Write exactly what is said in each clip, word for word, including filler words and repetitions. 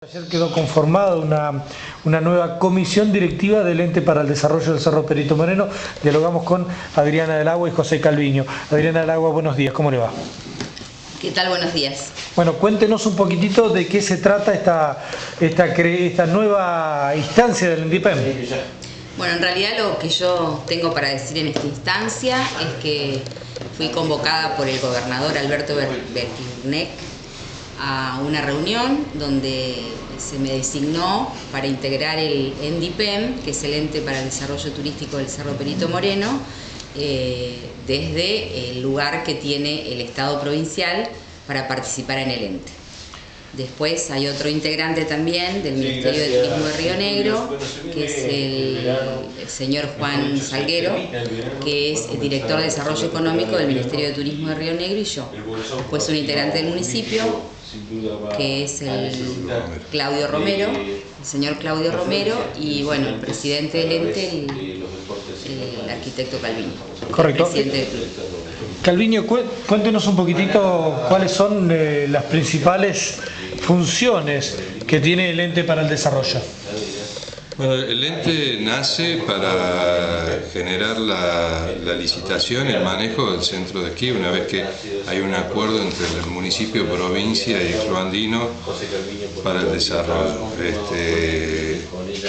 Ayer quedó conformada una, una nueva comisión directiva del Ente para el Desarrollo del Cerro Perito Moreno. Dialogamos con Adriana del Agua y José Calviño. Adriana del Agua, buenos días, ¿cómo le va? ¿Qué tal? Buenos días. Bueno, cuéntenos un poquitito de qué se trata esta, esta, esta nueva instancia del INDIPEM. Bueno, en realidad lo que yo tengo para decir en esta instancia es que fui convocada por el gobernador Alberto Berquirnec a una reunión donde se me designó para integrar el ENDIPEM, que es el Ente para el Desarrollo Turístico del Cerro Perito Moreno, eh, desde el lugar que tiene el Estado provincial para participar en el ente. Después hay otro integrante también del Ministerio de Turismo de Río Negro, que es el, el señor Juan Salguero, que es director de Desarrollo Económico del Ministerio de Turismo de Río Negro, y yo. Después un integrante del municipio, que es el Claudio Romero, el señor Claudio Romero, y bueno, el presidente del ente, el, el arquitecto Calviño. Correcto. Calviño, cuéntenos un poquitito cuáles son eh, las principales funciones que tiene el Ente para el Desarrollo. Bueno, el ente nace para generar la, la licitación, el manejo del centro de esquí, una vez que hay un acuerdo entre el municipio, provincia y el club andino para el desarrollo. Este,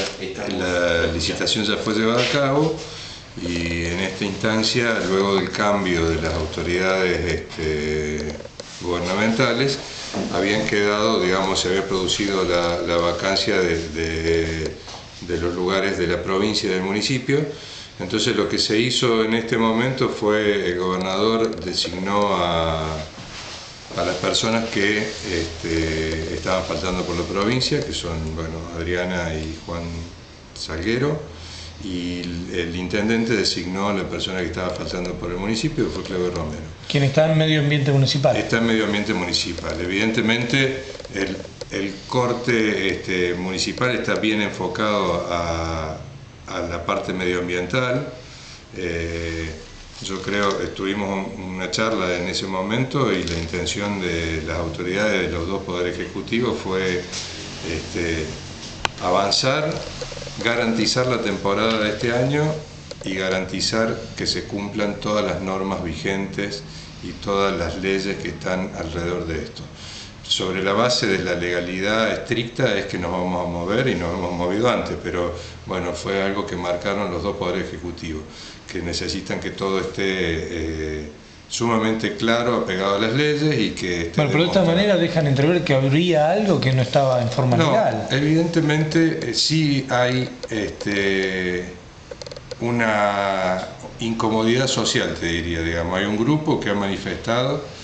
la licitación ya fue llevada a cabo y en esta instancia, luego del cambio de las autoridades este, gubernamentales, habían quedado, digamos, se había producido la, la vacancia de, de de los lugares de la provincia y del municipio. Entonces lo que se hizo en este momento fue el gobernador designó a, a las personas que este, estaban faltando por la provincia, que son bueno, Adriana y Juan Salguero, y el intendente designó a la persona que estaba faltando por el municipio, que fue Claudio Romero. ¿Quién está en medio ambiente municipal? Está en medio ambiente municipal. Evidentemente el El corte este, municipal está bien enfocado a, a la parte medioambiental. Eh, yo creo que tuvimos una charla en ese momento y la intención de las autoridades de los dos poderes ejecutivos fue este, avanzar, garantizar la temporada de este año y garantizar que se cumplan todas las normas vigentes y todas las leyes que están alrededor de esto. Sobre la base de la legalidad estricta es que nos vamos a mover y nos hemos movido antes, pero bueno, fue algo que marcaron los dos poderes ejecutivos, que necesitan que todo esté eh, sumamente claro, apegado a las leyes y que esté bueno, pero de esta manera dejan entrever que habría algo que no estaba en forma no, legal. Evidentemente eh, sí hay este, una incomodidad social, te diría, digamos. Hay un grupo que ha manifestado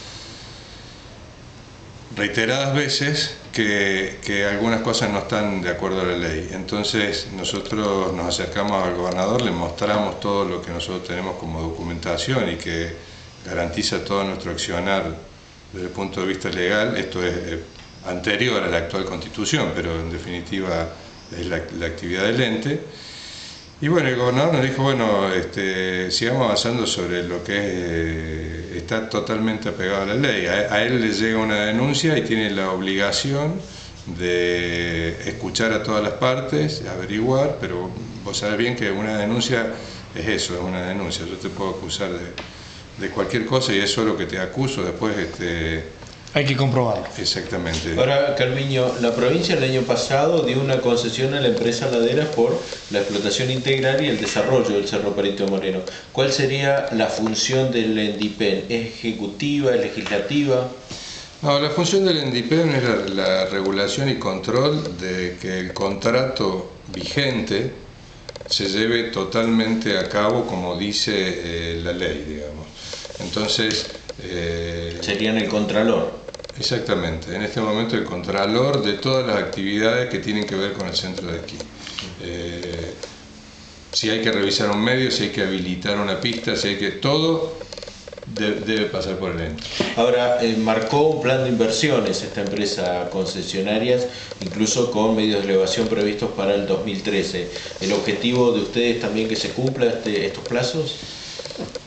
reiteradas veces que, que algunas cosas no están de acuerdo a la ley. Entonces nosotros nos acercamos al gobernador, le mostramos todo lo que nosotros tenemos como documentación y que garantiza todo nuestro accionar desde el punto de vista legal. Esto es eh, anterior a la actual constitución, pero en definitiva es la, la actividad del ente. Y bueno, el gobernador nos dijo, bueno, este, sigamos avanzando sobre lo que es, eh, está totalmente apegado a la ley. A, a él le llega una denuncia y tiene la obligación de escuchar a todas las partes, averiguar, pero vos sabés bien que una denuncia es eso, es una denuncia. Yo te puedo acusar de, de cualquier cosa y eso es lo que te acuso, después este, hay que comprobarlo. Exactamente. Ahora, Calviño, la provincia el año pasado dio una concesión a la empresa Ladera por la explotación integral y el desarrollo del Cerro Perito Moreno. ¿Cuál sería la función del ENDIPEM? ¿Es ejecutiva, es legislativa? No, la función del ENDIPEM es la, la regulación y control de que el contrato vigente se lleve totalmente a cabo como dice eh, la ley, digamos. Entonces... Eh, ¿Serían el contralor? Exactamente, en este momento el contralor de todas las actividades que tienen que ver con el centro de esquí. Eh, si hay que revisar un medio, si hay que habilitar una pista, si hay que... todo de, debe pasar por el ente. Ahora, eh, marcó un plan de inversiones esta empresa concesionarias, incluso con medios de elevación previstos para el dos mil trece. ¿El objetivo de ustedes también que se cumpla este, estos plazos?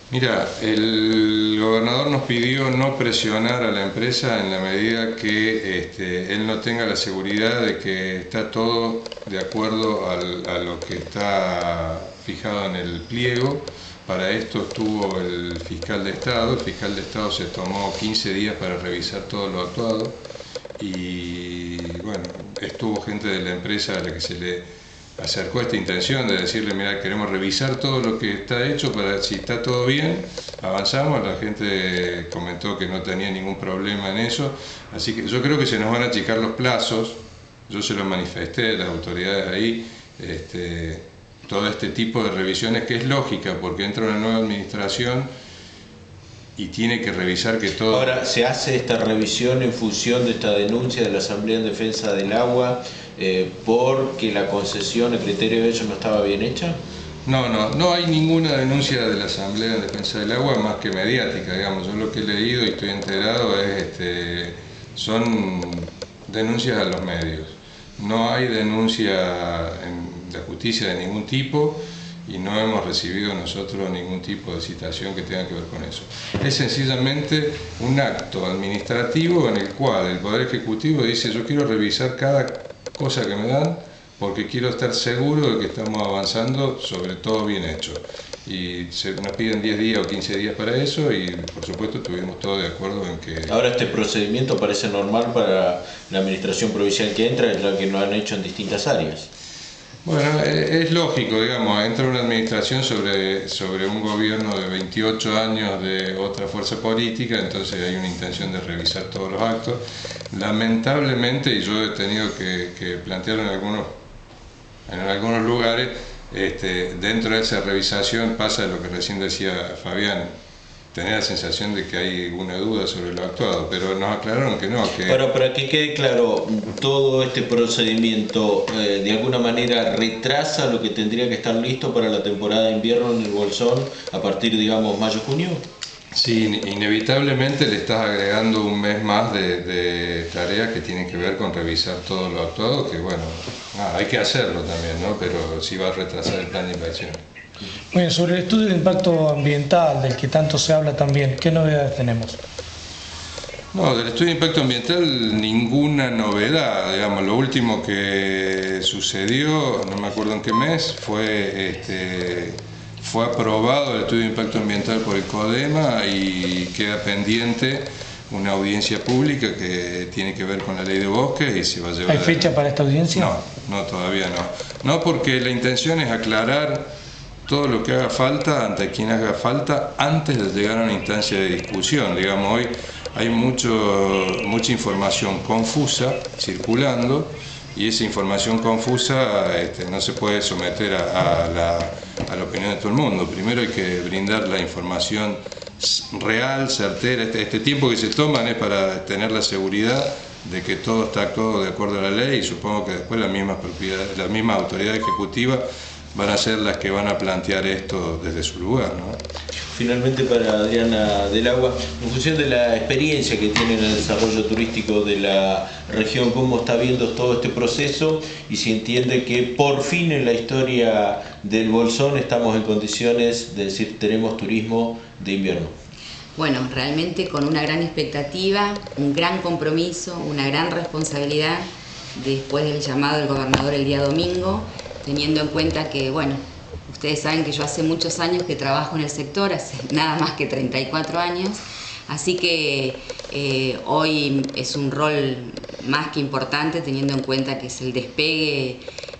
Mira, el gobernador nos pidió no presionar a la empresa en la medida que este, él no tenga la seguridad de que está todo de acuerdo al, a lo que está fijado en el pliego. Para esto estuvo el fiscal de Estado. El fiscal de Estado se tomó quince días para revisar todo lo actuado y bueno, estuvo gente de la empresa a la que se le acercó esta intención de decirle, mira, queremos revisar todo lo que está hecho para ver si está todo bien, avanzamos. La gente comentó que no tenía ningún problema en eso, así que yo creo que se nos van a achicar los plazos. Yo se lo manifesté a las autoridades ahí, este, todo este tipo de revisiones que es lógica porque entra una nueva administración y tiene que revisar que todo... Ahora, ¿se hace esta revisión en función de esta denuncia de la Asamblea en Defensa del Agua eh, porque la concesión, el criterio de ellos no estaba bien hecha? No, no, no hay ninguna denuncia de la Asamblea en Defensa del Agua más que mediática, digamos. Yo lo que he leído y estoy enterado es, este, son denuncias a los medios. No hay denuncia en la justicia de ningún tipo y no hemos recibido nosotros ningún tipo de citación que tenga que ver con eso. Es sencillamente un acto administrativo en el cual el Poder Ejecutivo dice yo quiero revisar cada cosa que me dan porque quiero estar seguro de que estamos avanzando sobre todo bien hecho. Y se nos piden diez días o quince días para eso y por supuesto estuvimos todos de acuerdo en que... Ahora este procedimiento parece normal para la administración provincial que entra, ya que lo han hecho en distintas áreas. Bueno, es lógico, digamos, entra una administración sobre, sobre un gobierno de veintiocho años de otra fuerza política, entonces hay una intención de revisar todos los actos. Lamentablemente, y yo he tenido que, que plantearlo en algunos, en algunos lugares, este, dentro de esa revisación pasa lo que recién decía Fabián, tener la sensación de que hay una duda sobre lo actuado, pero nos aclararon que no. Que... Bueno, para que quede claro, todo este procedimiento eh, de alguna manera retrasa lo que tendría que estar listo para la temporada de invierno en el Bolsón a partir, digamos, mayo-junio. Sí, inevitablemente le estás agregando un mes más de, de tareas que tienen que ver con revisar todo lo actuado, que bueno, nada, hay que hacerlo también, ¿no? Pero sí va a retrasar el plan de inversión. Bueno, sobre el estudio de impacto ambiental, del que tanto se habla también, ¿qué novedades tenemos? No, del estudio de impacto ambiental ninguna novedad, digamos, lo último que sucedió, no me acuerdo en qué mes, fue, este, fue aprobado el estudio de impacto ambiental por el CODEMA y queda pendiente una audiencia pública que tiene que ver con la ley de bosques y se va a llevar... ¿Hay fecha para esta audiencia? No, no, todavía no. No, porque la intención es aclarar todo lo que haga falta ante quien haga falta antes de llegar a una instancia de discusión. Digamos, hoy hay mucho, mucha información confusa circulando y esa información confusa este, no se puede someter a, a, la, a la opinión de todo el mundo. Primero hay que brindar la información real, certera. Este, este tiempo que se toman es para tener la seguridad de que todo está actuado de acuerdo a la ley y supongo que después las mismas propiedades, la misma autoridad ejecutiva van a ser las que van a plantear esto desde su lugar, ¿no? Finalmente, para Adriana del Agua, en función de la experiencia que tiene en el desarrollo turístico de la región, ¿cómo está viendo todo este proceso? Y si entiende que por fin en la historia del Bolsón estamos en condiciones de decir tenemos turismo de invierno. Bueno, realmente con una gran expectativa, un gran compromiso, una gran responsabilidad después del llamado del gobernador el día domingo, teniendo en cuenta que, bueno, ustedes saben que yo hace muchos años que trabajo en el sector, hace nada más que treinta y cuatro años, así que eh, hoy es un rol más que importante teniendo en cuenta que es el despegue,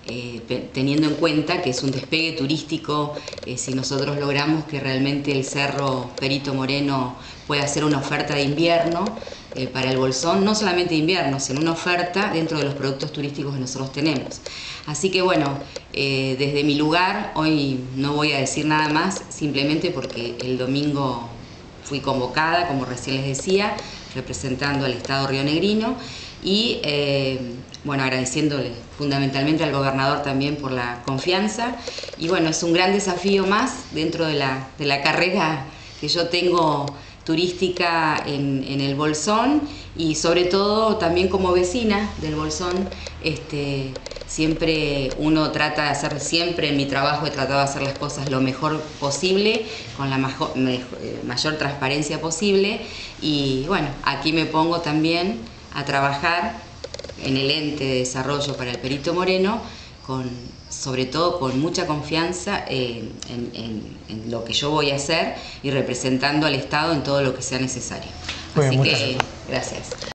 eh, teniendo en cuenta que es un despegue turístico, eh, si nosotros logramos que realmente el Cerro Perito Moreno pueda ser una oferta de invierno, Eh, para el Bolsón, no solamente de invierno, sino una oferta dentro de los productos turísticos que nosotros tenemos. Así que bueno, eh, desde mi lugar, hoy no voy a decir nada más, simplemente porque el domingo fui convocada, como recién les decía, representando al Estado rionegrino y eh, bueno, agradeciéndole fundamentalmente al gobernador también por la confianza. Y bueno, es un gran desafío más dentro de la, de la carrera que yo tengo turística en, en el Bolsón, y sobre todo también como vecina del Bolsón, este, siempre uno trata de hacer, siempre en mi trabajo he tratado de hacer las cosas lo mejor posible, con la mayor, mayor transparencia posible, y bueno, aquí me pongo también a trabajar en el ente de desarrollo para el Perito Moreno, con, sobre todo con mucha confianza eh, en, en, en lo que yo voy a hacer y representando al Estado en todo lo que sea necesario. Bueno, Así que, gracias.